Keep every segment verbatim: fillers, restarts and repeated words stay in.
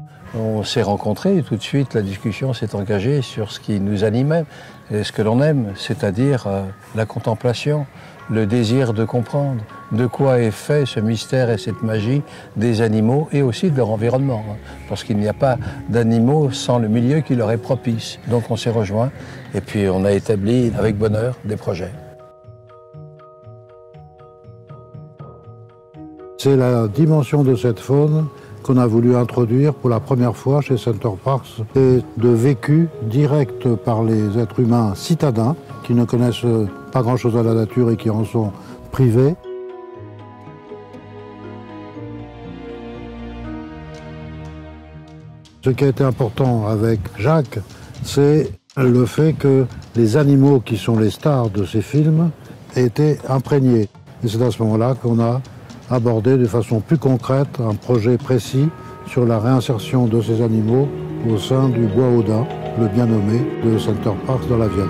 On s'est rencontrés et tout de suite la discussion s'est engagée sur ce qui nous animait et ce que l'on aime, c'est-à-dire euh, la contemplation, le désir de comprendre de quoi est fait ce mystère et cette magie des animaux et aussi de leur environnement, hein, parce qu'il n'y a pas d'animaux sans le milieu qui leur est propice. Donc on s'est rejoints et puis on a établi avec bonheur des projets. C'est la dimension de cette faune qu'on a voulu introduire pour la première fois chez Center Parcs, et de vécu direct par les êtres humains citadins qui ne connaissent pas grand-chose à la nature et qui en sont privés. Ce qui a été important avec Jacques, c'est le fait que les animaux qui sont les stars de ces films aient été imprégnés. Et c'est à ce moment-là qu'on a abordé de façon plus concrète un projet précis sur la réinsertion de ces animaux au sein du Bois Audin, le bien nommé de Center Parcs dans la Vienne.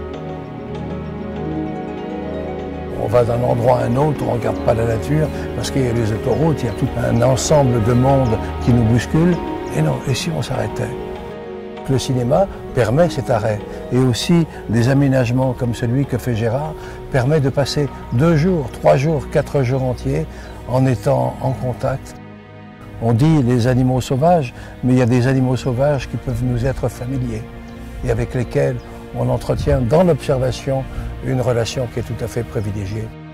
On va d'un endroit à un autre, on ne regarde pas la nature, parce qu'il y a les autoroutes, il y a tout un ensemble de monde qui nous bouscule. Et non, et si on s'arrêtait? Le cinéma permet cet arrêt. Et aussi, des aménagements comme celui que fait Gérard permet de passer deux jours, trois jours, quatre jours entiers en étant en contact. On dit les animaux sauvages, mais il y a des animaux sauvages qui peuvent nous être familiers et avec lesquels on entretient dans l'observation une relation qui est tout à fait privilégiée.